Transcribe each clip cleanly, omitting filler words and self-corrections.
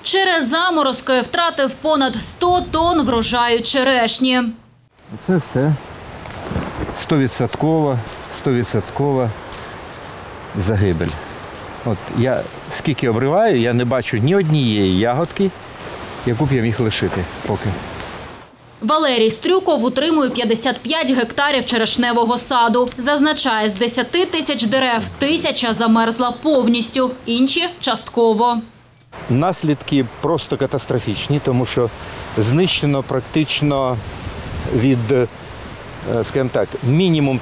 Через заморозки втратив понад 100 тонн врожаю черешні. Це все 100% загибель. От я скільки обриваю, я не бачу ні однієї ягодки, яку б я міг лишити поки. Валерій Стрюков утримує 55 гектарів черешневого саду. Зазначає, з 10 тисяч дерев 1000 замерзла повністю, інші – частково. Наслідки просто катастрофічні, тому що знищено практично від, скажімо так, мінімум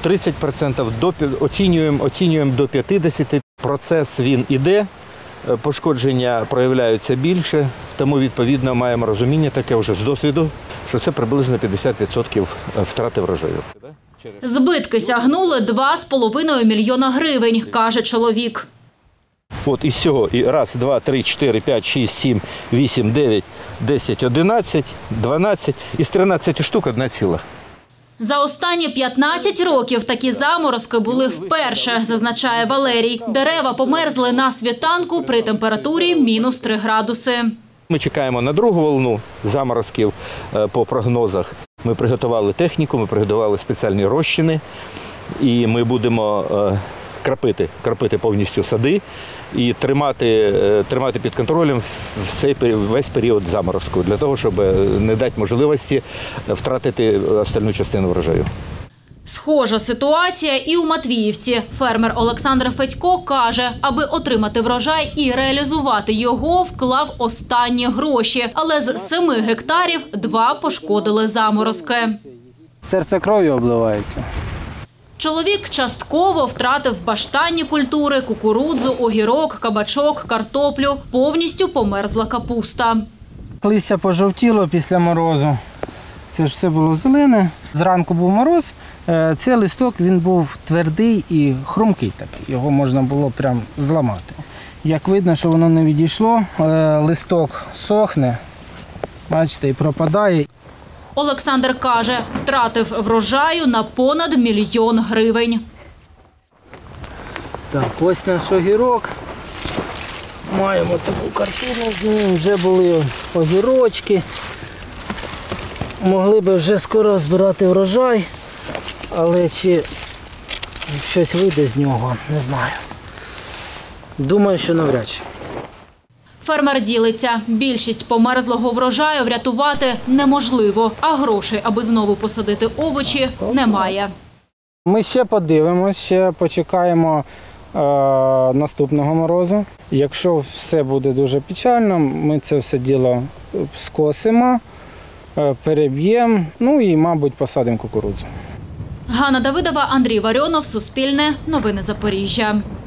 30%, оцінюємо до 50%. Процес він іде, пошкодження проявляються більше, тому відповідно маємо розуміння таке вже з досвіду, що це приблизно 50% втрати врожаю. Збитки сягнули 2,5 мільйона гривень, каже чоловік. От із цього і 1, 2, 3, 4, 5, 6, 7, 8, 9, 10, 11, 12, із 13 штук 1 ціла. За останні 15 років такі заморозки були вперше, зазначає Валерій. Дерева померзли на світанку при температурі мінус 3 градуси. Ми чекаємо на другу волну заморозків по прогнозах. Ми приготували техніку, ми приготували спеціальні розчини і ми будемо крапити повністю сади і тримати під контролем весь період заморозку, для того, щоб не дати можливості втратити остальну частину врожаю. Схожа ситуація і у Матвіївці. Фермер Олександр Федько каже, аби отримати врожай і реалізувати його, вклав останні гроші. Але з 7 гектарів 2 пошкодили заморозки. Серце кров'ю обливається. Чоловік частково втратив баштанні культури, кукурудзу, огірок, кабачок, картоплю. Повністю померзла капуста. Листя пожовтіло після морозу. Це ж все було зелене. Зранку був мороз, цей листок він був твердий і хрумкий такий. Його можна було прям зламати. Як видно, що воно не відійшло, листок сохне, бачите, і пропадає. Олександр каже, втратив врожаю на понад 1 мільйон гривень. Так, ось наш огірок. Маємо таку картину з ним, вже були огірочки. Могли б вже скоро збирати врожай, але чи щось вийде з нього, не знаю. Думаю, що навряд чи. Фермер ділиться. Більшість померзлого врожаю врятувати неможливо, а грошей, аби знову посадити овочі, немає. Ми ще подивимося, ще почекаємо наступного морозу. Якщо все буде дуже печально, ми це все діло скосимо, переб'ємо, ну і, мабуть, посадимо кукурудзу. Ганна Давидова, Андрій Варіонов, Суспільне, Новини Запоріжжя.